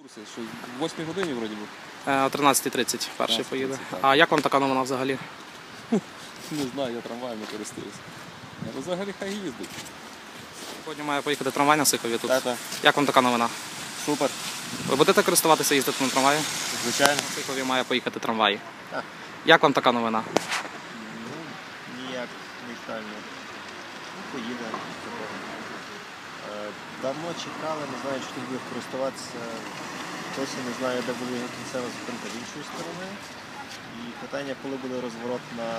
Що, в 8 годині вроді би? О 13:30 перший поїде. Так. А як вам така новина взагалі? Не знаю, я трамваєм не користуюся. Але взагалі хай їздить. Сьогодні має поїхати трамвай на Сихові тут. Та-та. Як вам така новина? Супер. Ви будете користуватися, їздити на трамваї? Звичайно. На Сихові має поїхати трамвай. Так. Як вам така новина? Ніяк нейтрально. Поїде. Давно чекали, не знаю, чи тут буде користуватися. Досі не знаю, де буде його кінцева зупинка з іншої сторони. І питання, коли буде розворот на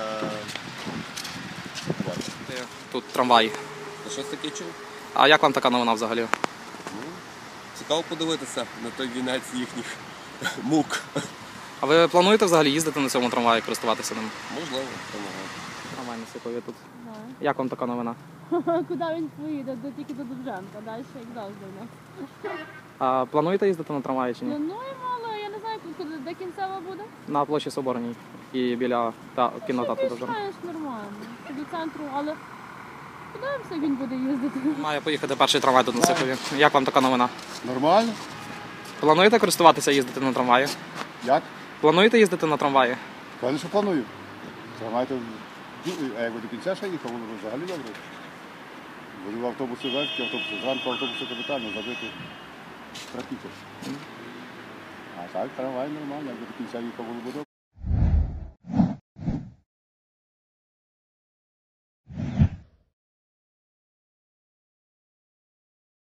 Варвар. Тут трамвай. Ти щось таке чув? А як вам така новина взагалі? Цікаво подивитися на той вінець їхніх мук. А ви плануєте взагалі їздити на цьому трамваї, користуватися ним? Можливо. Трамвай на Сихові тут. Да. Як вам така новина? Куди він поїде? Тільки до Довженка, далі як завжди в нас. А плануєте їздити на трамваї чи ні? Плануємо, але я не знаю, куди де кінцева буде. На площі Соборній і біля кінотеатру Довженка. Знаєш, нормально. До центру, але подивимося, як він буде їздити. Має поїхати перший трамвай тут на Сихові. Як вам така новина? Нормально. Плануєте користуватися, їздити на трамваї? Як? Плануєте їздити на трамваї? Певно, що планую. Тримайте, а як до кінця ще їхав, воно взагалі добре. Буду в автобусі ввечері, автобуси. Зранку автобуси капітально забити трафіку. А так, трамвай нормально, як до кінця їхав, воно буде добре.